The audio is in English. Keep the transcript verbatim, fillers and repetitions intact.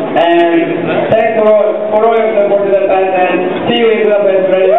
And thanks for all, for all your support to the band, and see you in Budapest.